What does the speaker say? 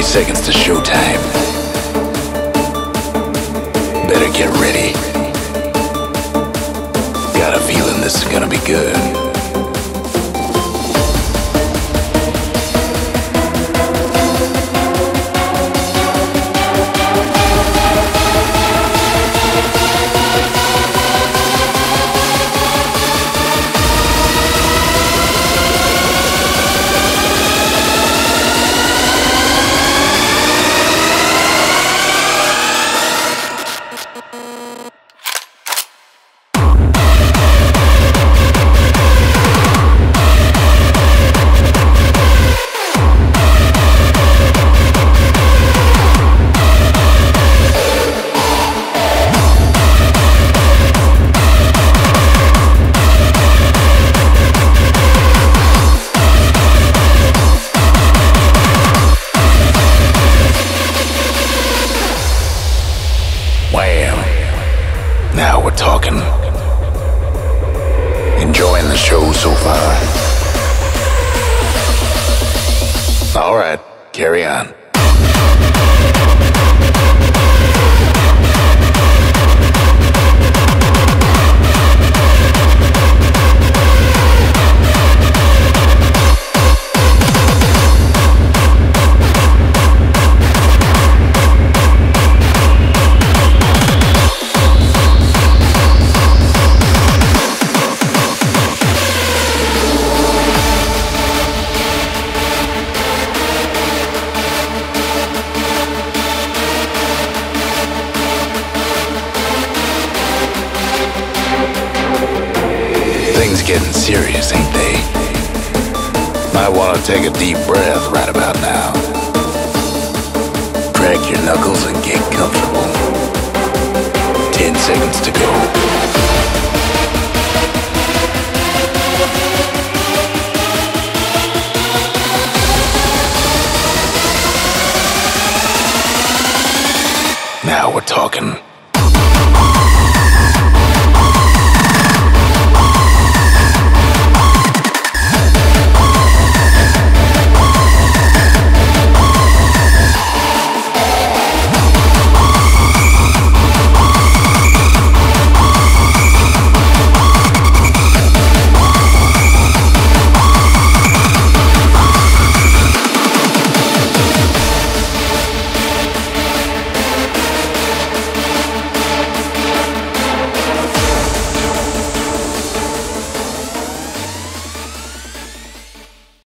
seconds to showtime. Better get ready. Got a feeling this is gonna be good. Now we're talking. Enjoying the show so far? All right, carry on. Things getting serious, ain't they? Might want to take a deep breath right about now. Crack your knuckles and get comfortable. 10 seconds to go. Now we're talking.